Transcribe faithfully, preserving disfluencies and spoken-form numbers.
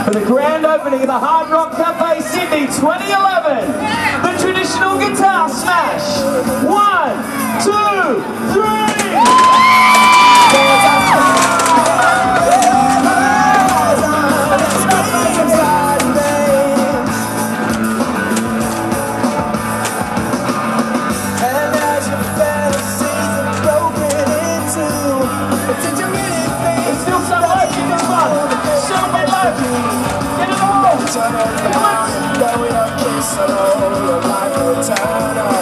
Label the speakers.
Speaker 1: For the grand opening of the Hard Rock Cafe Sydney twenty eleven, the traditional guitar smash. One, two, three!
Speaker 2: Turn on, going up, kiss, hello, your life will turn on.